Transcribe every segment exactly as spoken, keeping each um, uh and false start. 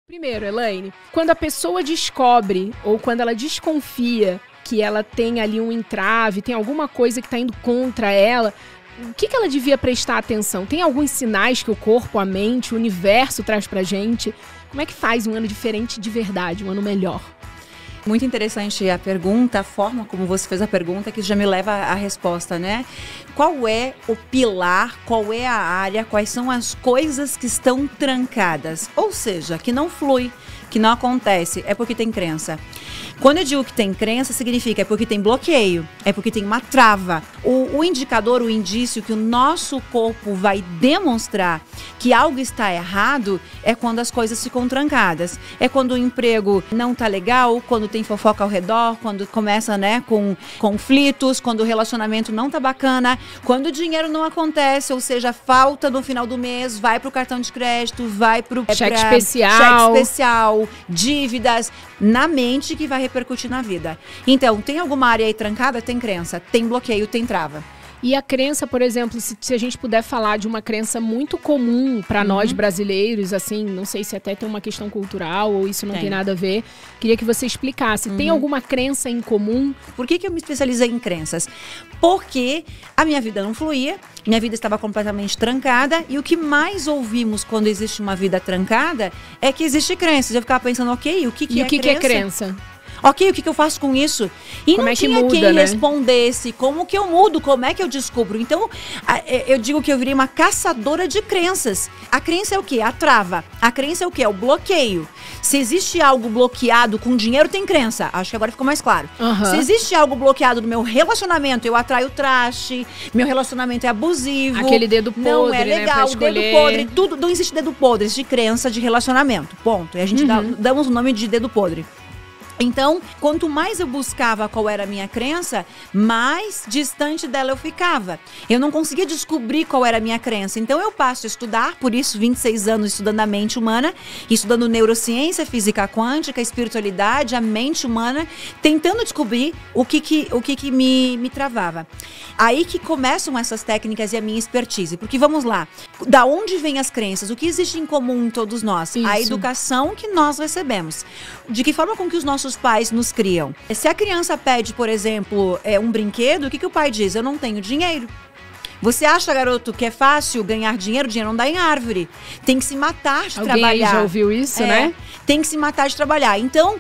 Primeiro, Elaine, quando a pessoa descobre ou quando ela desconfia que ela tem ali um entrave, tem alguma coisa que está indo contra ela, o que, que ela devia prestar atenção? Tem alguns sinais que o corpo, a mente, o universo traz pra gente? Como é que faz um ano diferente de verdade, um ano melhor? Muito interessante a pergunta, a forma como você fez a pergunta, que já me leva à resposta, né? Qual é o pilar, qual é a área, quais são as coisas que estão trancadas? Ou seja, que não flui, que não acontece, é porque tem crença. Quando eu digo que tem crença, significa é porque tem bloqueio, é porque tem uma trava. O, o indicador, o indício que o nosso corpo vai demonstrar que algo está errado é quando as coisas ficam trancadas. É quando o emprego não tá legal, quando tem fofoca ao redor, quando começa, né, com conflitos, quando o relacionamento não tá bacana, quando o dinheiro não acontece, ou seja, falta no final do mês, vai pro cartão de crédito, vai pro cheque pra, especial, cheque especial, dívidas, na mente que vai repercutir na vida. Então, tem alguma área aí trancada? Tem crença. Tem bloqueio, tem trava. E a crença, por exemplo, se, se a gente puder falar de uma crença muito comum para uhum. nós brasileiros, assim, não sei se até tem uma questão cultural ou isso não tem, tem nada a ver, queria que você explicasse. Uhum. Tem alguma crença em comum? Por que que eu me especializei em crenças? Porque a minha vida não fluía, minha vida estava completamente trancada e o que mais ouvimos quando existe uma vida trancada é que existe crenças. Eu ficava pensando, ok, o que que e é o que crença? que é crença? Ok, o que, que eu faço com isso? E como não é que tinha muda, quem né? respondesse como que eu mudo, como é que eu descubro. Então, eu digo que eu virei uma caçadora de crenças. A crença é o quê? A trava. A crença é o quê? É o bloqueio. Se existe algo bloqueado com dinheiro, tem crença. Acho que agora ficou mais claro. Uhum. Se existe algo bloqueado no meu relacionamento, eu atraio traste, meu relacionamento é abusivo. Aquele dedo podre, não é legal, né, pra dedo podre, tudo. Não existe dedo podre, existe crença de relacionamento. Ponto. E a gente uhum. dá, damos o nome de dedo podre. Então, quanto mais eu buscava qual era a minha crença, mais distante dela eu ficava. Eu não conseguia descobrir qual era a minha crença. Então, eu passo a estudar, por isso, vinte e seis anos estudando a mente humana, estudando neurociência, física quântica, espiritualidade, a mente humana, tentando descobrir o que que, o que, que me, me travava. Aí que começam essas técnicas e a minha expertise. Porque, vamos lá, da onde vêm as crenças? O que existe em comum em todos nós? Isso. A educação que nós recebemos. De que forma com que os nossos pais nos criam. Se a criança pede, por exemplo, é, um brinquedo, o que, que o pai diz? Eu não tenho dinheiro. Você acha, garoto, que é fácil ganhar dinheiro? Dinheiro não dá em árvore. Tem que se matar de Alguém trabalhar. Aí já ouviu isso, é, né? Tem que se matar de trabalhar. Então,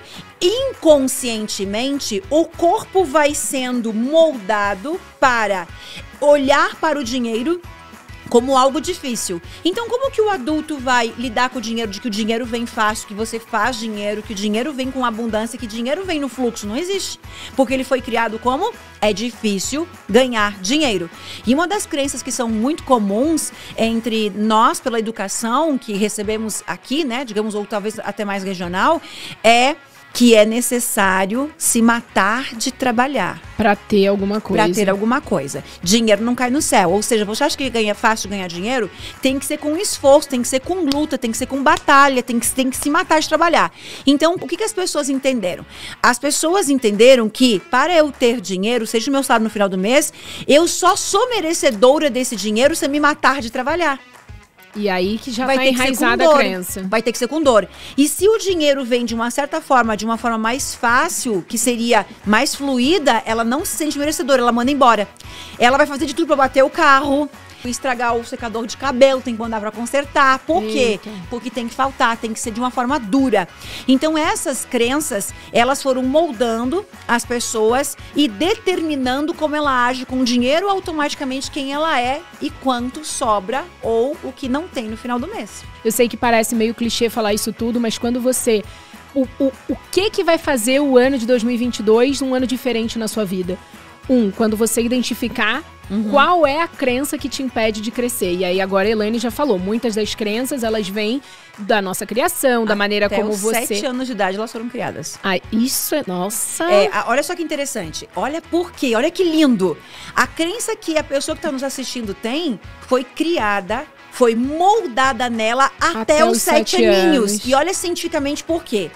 inconscientemente, o corpo vai sendo moldado para olhar para o dinheiro como algo difícil. Então, como que o adulto vai lidar com o dinheiro, de que o dinheiro vem fácil, que você faz dinheiro, que o dinheiro vem com abundância, que o dinheiro vem no fluxo? Não existe. Porque ele foi criado como? É difícil ganhar dinheiro. E uma das crenças que são muito comuns entre nós, pela educação que recebemos aqui, né, digamos, ou talvez até mais regional, é que é necessário se matar de trabalhar. Pra ter alguma coisa. Pra ter alguma coisa. Dinheiro não cai no céu. Ou seja, você acha que ganha fácil ganhar dinheiro? Tem que ser com esforço, tem que ser com luta, tem que ser com batalha, tem que, tem que se matar de trabalhar. Então, o que, que as pessoas entenderam? As pessoas entenderam que, para eu ter dinheiro, seja o meu salário no final do mês, eu só sou merecedora desse dinheiro se eu me matar de trabalhar. E aí que já vai tá ter que ser com enraizada dor. a crença. Vai ter que ser com dor. E se o dinheiro vem de uma certa forma, de uma forma mais fácil, que seria mais fluida, ela não se sente merecedora, ela manda embora. Ela vai fazer de tudo pra bater o carro, estragar o secador de cabelo, tem que mandar pra consertar. Por quê? Eita. Porque tem que faltar, tem que ser de uma forma dura. Então essas crenças, elas foram moldando as pessoas e determinando como ela age com o dinheiro, automaticamente quem ela é e quanto sobra ou o que não tem no final do mês. Eu sei que parece meio clichê falar isso tudo, mas quando você... O, o, o que que vai fazer o ano de dois mil e vinte e dois um ano diferente na sua vida? Um, quando você identificar uhum. qual é a crença que te impede de crescer. E aí agora a Elaine já falou, muitas das crenças, elas vêm da nossa criação, da maneira Até como os você... sete anos de idade elas foram criadas. Ah, isso é... Nossa! É, olha só que interessante. Olha por quê, olha que lindo. A crença que a pessoa que está nos assistindo tem foi criada, foi moldada nela até, Até os, os sete, sete aninhos. anos. E olha cientificamente por quê.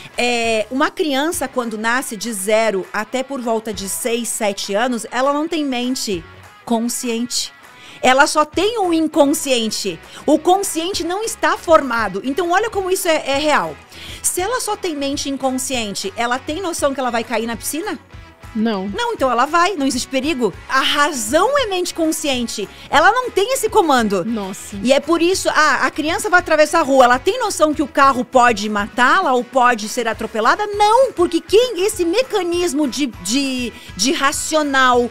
É, uma criança, quando nasce de zero até por volta de seis, sete anos, ela não tem mente consciente. ela só tem um inconsciente. O consciente não está formado. Então olha como isso é, é real. Se ela só tem mente inconsciente, ela tem noção que ela vai cair na piscina? Não. Não, então ela vai, não existe perigo. A razão é mente consciente. Ela não tem esse comando. Nossa. E é por isso, ah, a criança vai atravessar a rua, ela tem noção que o carro pode matá-la ou pode ser atropelada? Não, porque quem esse mecanismo de, de, de racional,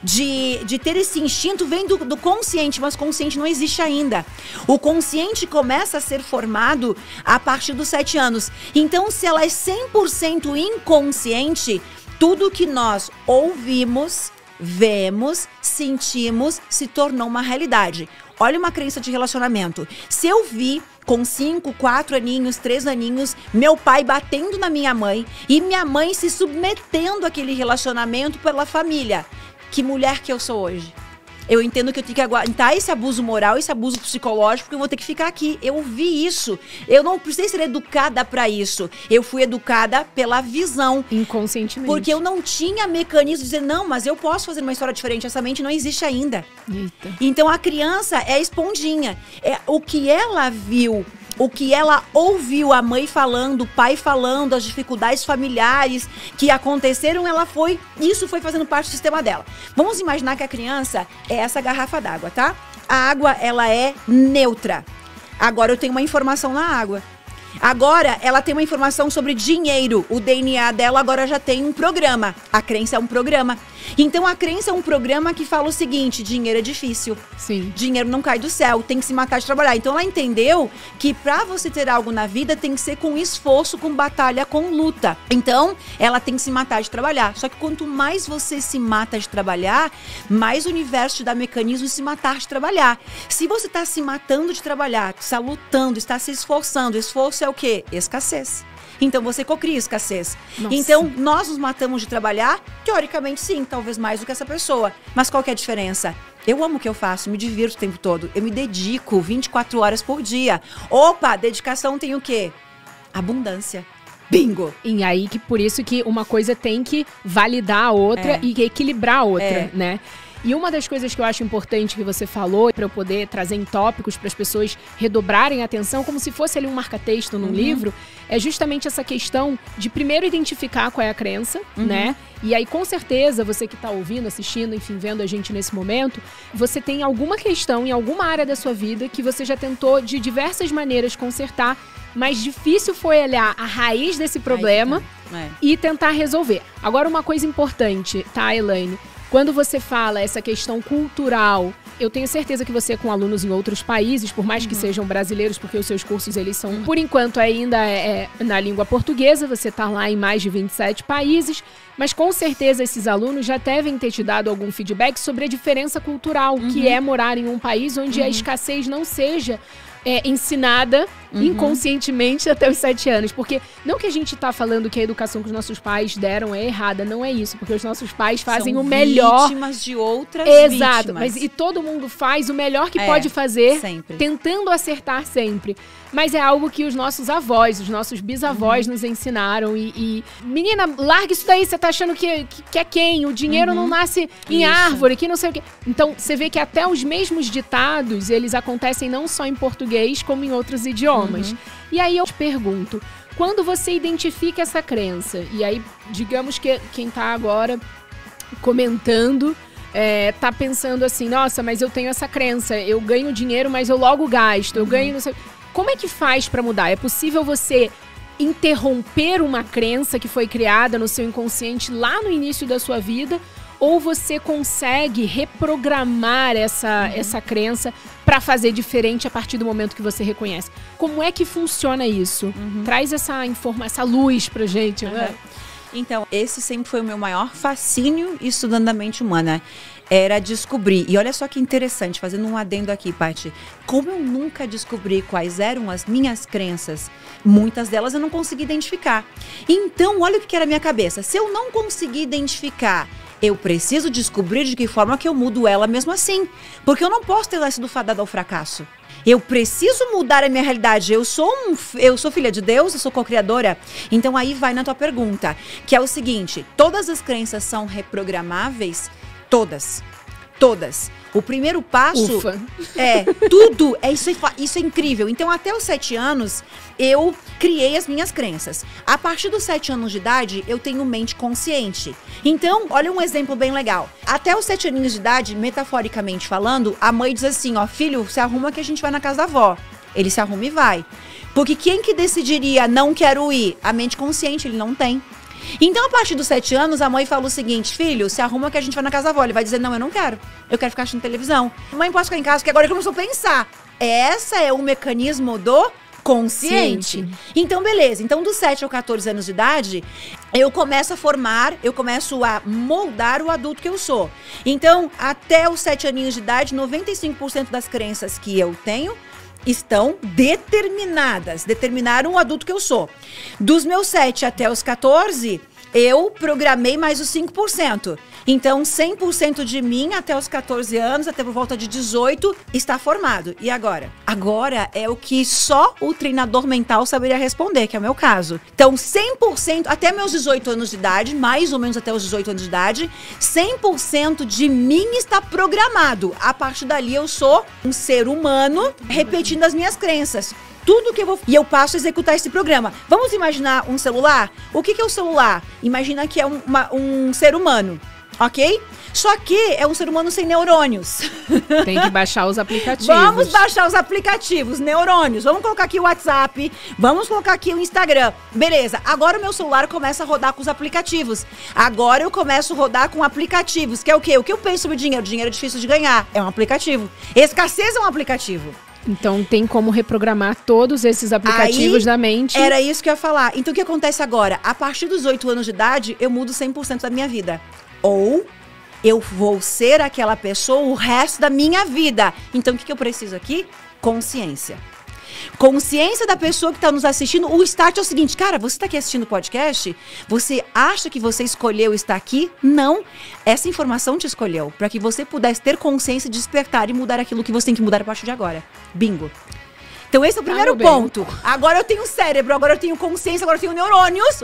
de, de ter esse instinto vem do, do consciente, mas o consciente não existe ainda. O consciente começa a ser formado a partir dos sete anos. Então, se ela é cem por cento inconsciente, tudo que nós ouvimos, vemos, sentimos, se tornou uma realidade. Olha uma crença de relacionamento. Se eu vi com cinco, quatro aninhos, três aninhos, meu pai batendo na minha mãe e minha mãe se submetendo àquele relacionamento pela família, que mulher que eu sou hoje? Eu entendo que eu tenho que aguentar esse abuso moral, esse abuso psicológico, porque eu vou ter que ficar aqui. Eu vi isso. Eu não precisei ser educada pra isso. Eu fui educada pela visão. Inconscientemente. Porque eu não tinha mecanismo de dizer, não, mas eu posso fazer uma história diferente. Essa mente não existe ainda. Eita. Então a criança é esponjinha. É o que ela viu, o que ela ouviu a mãe falando, o pai falando, as dificuldades familiares que aconteceram, ela foi, isso foi fazendo parte do sistema dela. Vamos imaginar que a criança é essa garrafa d'água, tá? A água, ela é neutra. Agora eu tenho uma informação na água. Agora ela tem uma informação sobre dinheiro. O D N A dela agora já tem um programa. A crença é um programa. Então a crença é um programa que fala o seguinte: dinheiro é difícil. Sim. Dinheiro não cai do céu, tem que se matar de trabalhar. Então ela entendeu que pra você ter algo na vida tem que ser com esforço, com batalha, com luta. Então ela tem que se matar de trabalhar. Só que quanto mais você se mata de trabalhar, mais o universo te dá mecanismo de se matar de trabalhar. Se você tá se matando de trabalhar, está lutando, está se esforçando, esforço é o quê? Escassez. Então você cocria escassez. Nossa. Então nós nos matamos de trabalhar? Teoricamente sim, talvez mais do que essa pessoa. Mas qual que é a diferença? Eu amo o que eu faço, me divirto o tempo todo. Eu me dedico vinte e quatro horas por dia. Opa, dedicação tem o quê? Abundância. Bingo! E aí que por isso que uma coisa tem que validar a outra É. e equilibrar a outra, É. né? E uma das coisas que eu acho importante que você falou, para eu poder trazer em tópicos para as pessoas redobrarem a atenção, como se fosse ali um marca-texto num Uhum. livro, é justamente essa questão de primeiro identificar qual é a crença, Uhum. né? E aí, com certeza, você que está ouvindo, assistindo, enfim, vendo a gente nesse momento, você tem alguma questão em alguma área da sua vida que você já tentou de diversas maneiras consertar, mas difícil foi olhar a raiz desse problema É. e tentar resolver. Agora, uma coisa importante, tá, Elaine? Quando você fala essa questão cultural, eu tenho certeza que você com alunos em outros países, por mais que sejam brasileiros, porque os seus cursos, eles são, por enquanto, ainda é, é na língua portuguesa, você tá lá em mais de vinte e sete países, mas com certeza esses alunos já devem ter te dado algum feedback sobre a diferença cultural, que é morar em um país onde a escassez não seja é, ensinada inconscientemente até os sete anos. Porque não que a gente tá falando que a educação que os nossos pais deram é errada, não é isso. Porque os nossos pais fazem São o melhor. vítimas de outras Exato, vítimas. mas e todo mundo faz o melhor que É, pode fazer, sempre. tentando acertar sempre. Mas é algo que os nossos avós, os nossos bisavós Uhum. nos ensinaram. E, e, menina, larga isso daí, você tá achando que, que, que é quem? O dinheiro não nasce em Isso. árvore, que não sei o quê. Então, você vê que até os mesmos ditados, eles acontecem não só em português, como em outros idiomas. Uhum. E aí eu te pergunto, quando você identifica essa crença, e aí, digamos que quem tá agora comentando, é, tá pensando assim, nossa, mas eu tenho essa crença, eu ganho dinheiro, mas eu logo gasto, eu ganho não sei... Como é que faz pra mudar? É possível você interromper uma crença que foi criada no seu inconsciente lá no início da sua vida? Ou você consegue reprogramar essa, essa crença pra fazer diferente a partir do momento que você reconhece? Como é que funciona isso? Traz essa informação, essa luz pra gente, né? Uhum. Então, esse sempre foi o meu maior fascínio estudando a mente humana. Era descobrir, e olha só que interessante, fazendo um adendo aqui, Paty, como eu nunca descobri quais eram as minhas crenças, muitas delas eu não consegui identificar. Então, olha o que era a minha cabeça. Se eu não conseguir identificar, eu preciso descobrir de que forma que eu mudo ela mesmo assim. Porque eu não posso ter sido fadada ao fracasso. Eu preciso mudar a minha realidade. Eu sou, um, eu sou filha de Deus, eu sou co-criadora. Então aí vai na tua pergunta, que é o seguinte: todas as crenças são reprogramáveis? Todas. Todas. O primeiro passo Ufa. é tudo, é isso, é isso é incrível. Então, até os sete anos, eu criei as minhas crenças. A partir dos sete anos de idade, eu tenho mente consciente. Então, olha um exemplo bem legal. Até os sete aninhos de idade, metaforicamente falando, a mãe diz assim, ó, filho, se arruma que a gente vai na casa da avó. Ele se arruma e vai. Porque quem que decidiria não quero ir? A mente consciente, ele não tem. Então, a partir dos sete anos, a mãe fala o seguinte, filho, se arruma que a gente vai na casa da avó. Ele vai dizer, não, eu não quero. Eu quero ficar assistindo televisão. Mãe, posso ficar em casa? Porque agora ele começou a pensar. Essa é o mecanismo do consciente. Ciente. Então, beleza. Então, dos sete aos quatorze anos de idade, eu começo a formar, eu começo a moldar o adulto que eu sou. Então, até os sete aninhos de idade, noventa e cinco por cento das crenças que eu tenho estão determinadas, determinaram o adulto que eu sou. Dos meus sete até os quatorze, eu programei mais os cinco por cento. Então, cem por cento de mim até os quatorze anos, até por volta de dezoito, está formado. E agora? Agora é o que só o treinador mental saberia responder, que é o meu caso. Então, cem por cento, até meus dezoito anos de idade, mais ou menos até os dezoito anos de idade, cem por cento de mim está programado. A partir dali, eu sou um ser humano repetindo as minhas crenças. Tudo que eu vou... E eu passo a executar esse programa. Vamos imaginar um celular? O que que é o celular? Imagina que é um, uma, um ser humano, ok? Só que é um ser humano sem neurônios. Tem que baixar os aplicativos. Vamos baixar os aplicativos, neurônios. Vamos colocar aqui o WhatsApp, vamos colocar aqui o Instagram. Beleza, agora o meu celular começa a rodar com os aplicativos. Agora eu começo a rodar com aplicativos, que é o quê? O que eu penso sobre dinheiro? Dinheiro é difícil de ganhar, é um aplicativo. Escassez é um aplicativo. Então tem como reprogramar todos esses aplicativos Aí, da mente. Era isso que eu ia falar. Então o que acontece agora? A partir dos oito anos de idade, eu mudo cem por cento da minha vida. Ou eu vou ser aquela pessoa o resto da minha vida. Então o que, que eu preciso aqui? Consciência. Consciência da pessoa que está nos assistindo. O start é o seguinte, cara, você está aqui assistindo o podcast? Você acha que você escolheu estar aqui? Não. Essa informação te escolheu para que você pudesse ter consciência, despertar e mudar aquilo que você tem que mudar a partir de agora. Bingo. Então esse é o primeiro ah, ponto. Agora eu tenho cérebro, agora eu tenho consciência, agora eu tenho neurônios.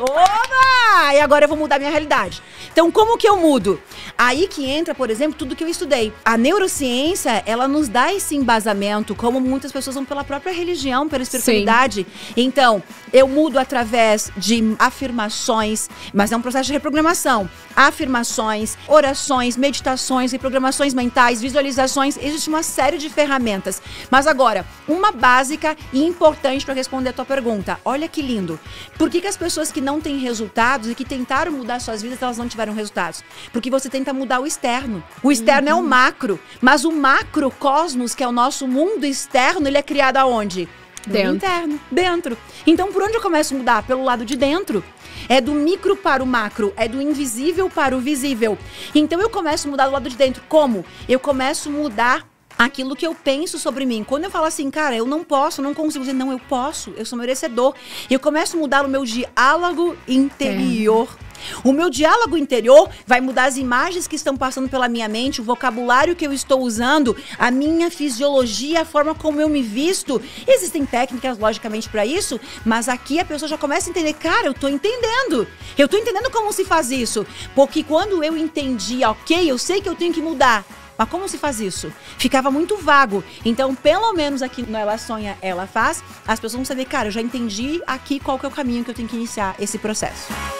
Oba! E agora eu vou mudar minha realidade. Então como que eu mudo? Aí que entra, por exemplo, tudo que eu estudei. A neurociência, ela nos dá esse embasamento, como muitas pessoas vão pela própria religião, pela espiritualidade. Sim. Então, eu mudo através de afirmações, mas é um processo de reprogramação. Afirmações, orações, meditações, reprogramações mentais, visualizações. Existe uma série de ferramentas. Mas agora, uma básica e importante para responder a tua pergunta. Olha que lindo. Por que que as pessoas que não têm resultados e que tentaram mudar suas vidas, elas não tiveram resultados? Porque você tenta mudar o externo. O externo uhum. é o macro, mas o macrocosmos, que é o nosso mundo externo, ele é criado aonde? Dentro. No interno, dentro. Então, por onde eu começo a mudar? Pelo lado de dentro. É do micro para o macro, é do invisível para o visível. Então, eu começo a mudar do lado de dentro. Como? Eu começo a mudar aquilo que eu penso sobre mim. Quando eu falo assim, cara, eu não posso, não consigo dizer, não, eu posso, eu sou merecedor. Eu começo a mudar o meu diálogo interior. É. O meu diálogo interior vai mudar as imagens que estão passando pela minha mente, o vocabulário que eu estou usando, a minha fisiologia, a forma como eu me visto. Existem técnicas, logicamente, para isso, mas aqui a pessoa já começa a entender, cara, eu tô entendendo. Eu tô entendendo como se faz isso. Porque quando eu entendi, ok, eu sei que eu tenho que mudar. Mas como se faz isso? Ficava muito vago. Então, pelo menos aqui no Ela Sonha, Ela Faz, as pessoas vão saber, cara, eu já entendi aqui qual que é o caminho que eu tenho que iniciar esse processo.